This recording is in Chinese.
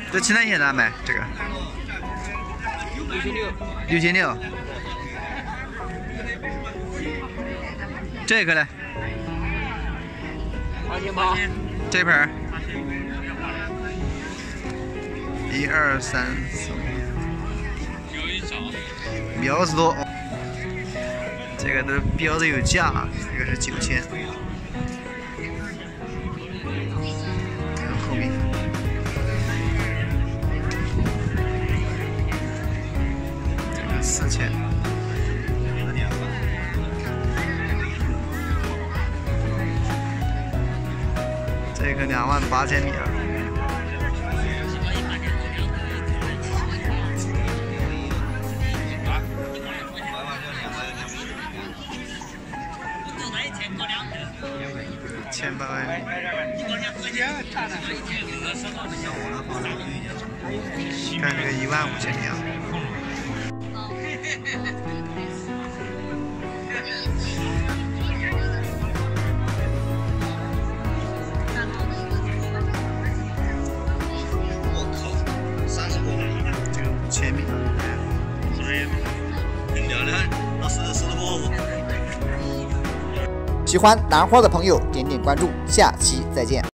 这清南鞋咋卖？这个6600。这个呢？8800。这盆1、2、3、4，标子多。这个都标的有价，这个是9000。后面这个4000。这个28000米。1800米。看这个15000米啊。这个5000米。很漂亮，那是的不？ 喜欢南花的朋友点点关注，下期再见。